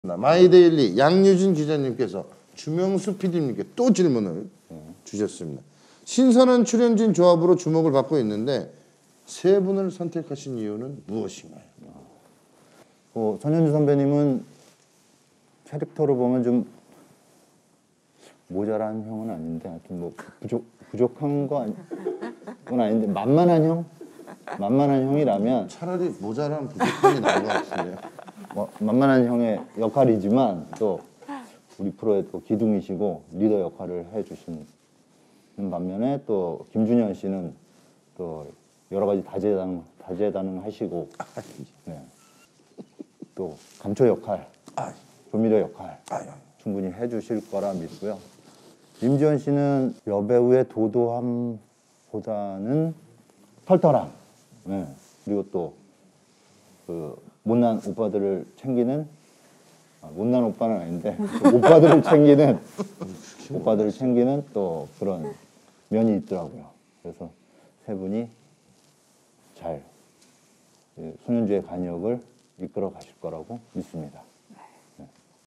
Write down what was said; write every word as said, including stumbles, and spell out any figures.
마이데일리 양유진 기자님께서 주명수 피디님께 또 질문을 음. 주셨습니다. 신선한 출연진 조합으로 주목을 받고 있는데 세 분을 선택하신 이유는 무엇인가요? 어, 손현주 선배님은 캐릭터로 보면 좀 모자란 형은 아닌데 하여튼 뭐 부족, 부족한 거 아니, 건 아닌데 만만한 형? 만만한 형이라면 차라리 모자란 부족함이 나은 것 같은데요. 뭐, 만만한 형의 역할이지만 또 우리 프로의 또 기둥이시고 리더 역할을 해주시는 반면에 또 김준현 씨는 또 여러 가지 다재다능, 다재다능하시고 네. 또 감초 역할, 조미료 역할 충분히 해주실 거라 믿고요. 임지원 씨는 여배우의 도도함보다는 털털함, 네. 그리고 또 그 못난 오빠들을 챙기는 아, 못난 오빠는 아닌데 오빠들을 챙기는 오빠들을 챙기는 또 그런 면이 있더라고요. 그래서 세 분이 잘 손현주의 관역을 이끌어 가실 거라고 믿습니다.